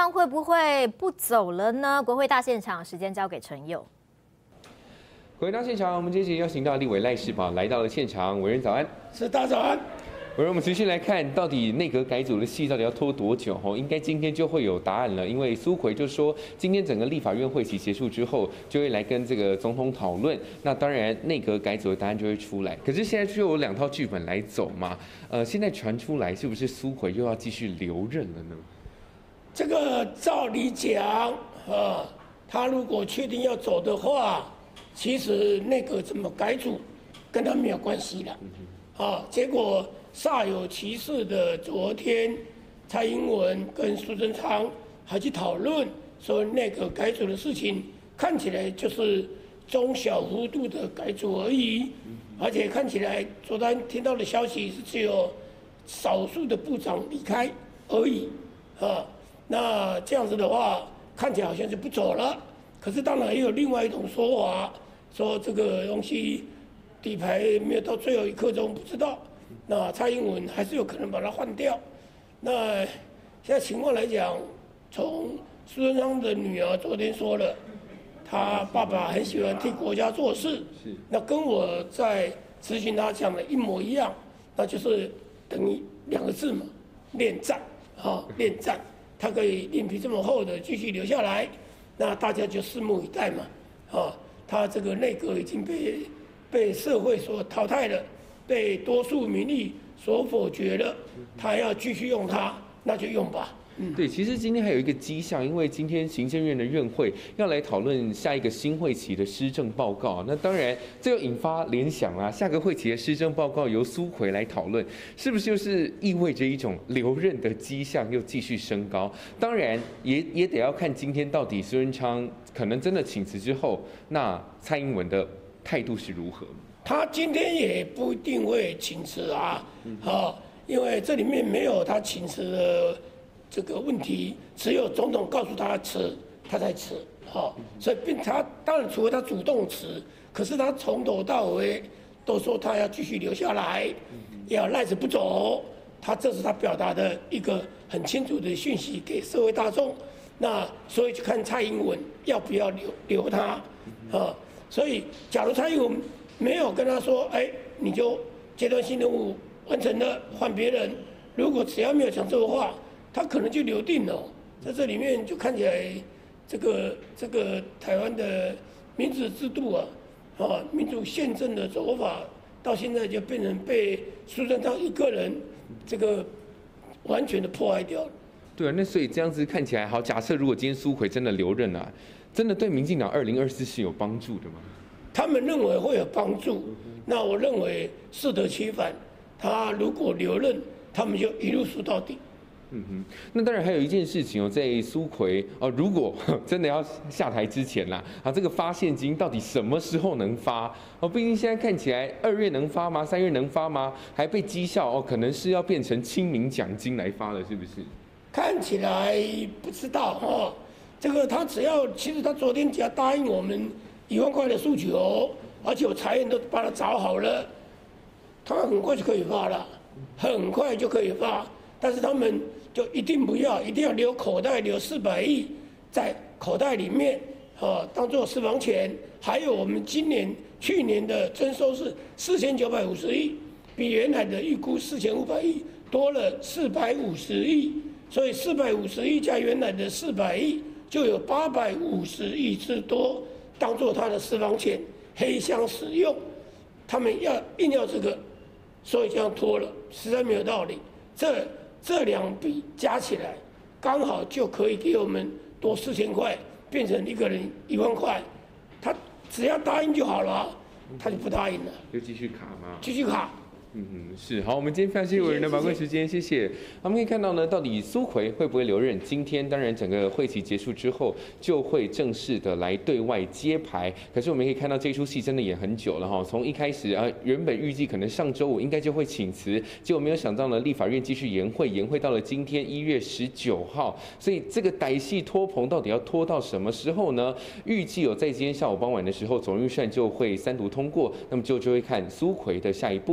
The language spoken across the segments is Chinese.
方会不会不走了呢？国会大现场，时间交给陈佑。 回到现场，我们这集邀请到立委赖士葆来到了现场，委员早安。 是大早安。 委员，我们持续来看，到底内阁改组的戏到底要拖多久？应该今天就会有答案了。因为苏揆就说，今天整个立法院会期结束之后，就会来跟这个总统讨论。那当然，内阁改组的答案就会出来。可是现在就有2套剧本来走嘛。现在传出来，是不是苏揆又要继续留任了呢？ 这个照理讲，他如果确定要走的话，其实内阁怎么改组，跟他没有关系了。结果煞有其事的，昨天蔡英文跟苏贞昌还去讨论说内阁改组的事情，看起来就是中小幅度的改组而已，而且看起来昨天听到的消息是只有少数的部长离开而已。那这样子的话，看起来好像是不走了。可是当然也有另外一种说法，说这个东西底牌没有到最后一刻钟不知道。那蔡英文还是有可能把它换掉。那现在情况来讲，从苏贞昌的女儿昨天说了，他爸爸很喜欢替国家做事，那跟我在咨询他讲的一模一样，那就是等于2个字嘛，恋战。恋战，他可以脸皮这么厚的继续留下来，那大家就拭目以待嘛。他这个内阁已经被社会所淘汰了，被多数民意所否决了，他还要继续用它，那就用吧。 对，其实今天还有一个迹象，因为今天行政院的院会要来讨论下一个新会期的施政报告。那当然，这又引发联想啦，下个会期的施政报告由苏揆来讨论，是不是就是意味着一种留任的迹象又继续升高？当然，也得要看今天到底苏贞昌可能真的请辞之后，那蔡英文的态度是如何？ 他今天也不一定会请辞啊，因为这里面没有他请辞的这个问题，只有总统告诉他辞，他才辞。所以他当然除非他主动辞，可是他从头到尾都说他要继续留下来，要赖着不走。这是他表达的一个很清楚的讯息给社会大众。那所以就看蔡英文要不要留他。所以假如蔡英文没有跟他说，你就阶段性任务完成了，换别人。如果只要没有讲这个话，他可能就留定了。在这里面就看起来，这个台湾的民主制度民主宪政的走法，到现在就变成被苏贞昌一个人这个完全的破坏掉了。 对啊，那所以这样子看起来，好，假设如果今天苏揆真的留任啊，真的对民进党2024是有帮助的吗？ 他们认为会有帮助，那我认为适得其反。他如果留任，他们就一路输到底。 那当然还有一件事情在苏揆如果真的要下台之前啦，这个发现金到底什么时候能发？毕竟现在看起来2月能发吗？3月能发吗？还被讥笑可能是要变成清明奖金来发了，是不是？ 看起来不知道这个他其实他昨天只要答应我们1万块的诉求，而且我财源都帮他找好了，他很快就可以发了，很快就可以发。但是他们就一定要留口袋，留400亿在口袋里面当做私房钱。还有我们去年的征收是4950亿，比原来的预估4500亿多了450亿，所以450亿加原来的400亿，就有850亿之多，当做他的私房钱黑箱使用。他们硬要这个，所以这样拖了，实在没有道理。这2笔加起来，刚好就可以给我们多4000块，变成一个人1万块。他只要答应就好了，他就不答应了， 就继续卡吗？ 继续卡。 是好，我们今天非常谢谢委员的宝贵时间，谢谢。我们可以看到呢，到底苏揆会不会留任？今天当然整个会期结束之后，就会正式的来对外揭牌。可是我们可以看到这出戏真的演很久了哈，从一开始原本预计可能上周5应该就会请辞，结果没有想到呢，立法院继续延会到了今天1月19号。所以这个歹戏拖棚到底要拖到什么时候呢？预计在今天下午傍晚的时候，总预算就会3读通过，那么就会看苏揆的下一步会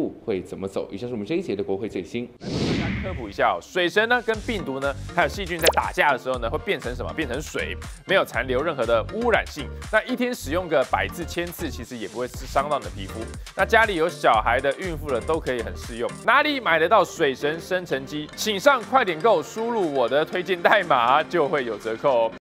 怎么走。以上是我们这一节的国会最新。 大家科普一下哦，水神呢跟病毒呢还有细菌在打架的时候呢，会变成什么？变成水，没有残留任何的污染性。那一天使用个100次、1000次，其实也不会伤到你的皮肤。那家里有小孩的、孕妇的都可以很适用。哪里买得到水神生成机？请上快点购，输入我的推荐代码就会有折扣哦。